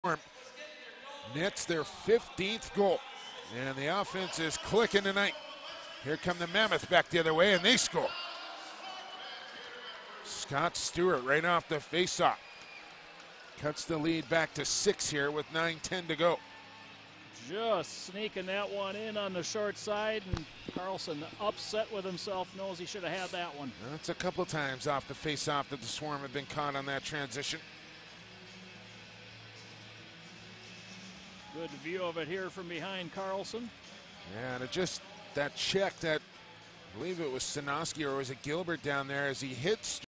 Nets their 15th goal. And the offense is clicking tonight. Here come the Mammoth back the other way, and they score. Scott Stewart right off the faceoff. Cuts the lead back to 6 here with 9:10 to go. Just sneaking that one in on the short side, and Carlson upset with himself, knows he should have had that one. That's a couple times off the faceoff that the Swarm have been caught on that transition. Good view of it here from behind Carlson. Yeah, and it just that check that I believe it was Sinoski or was it Gilbert down there as he hits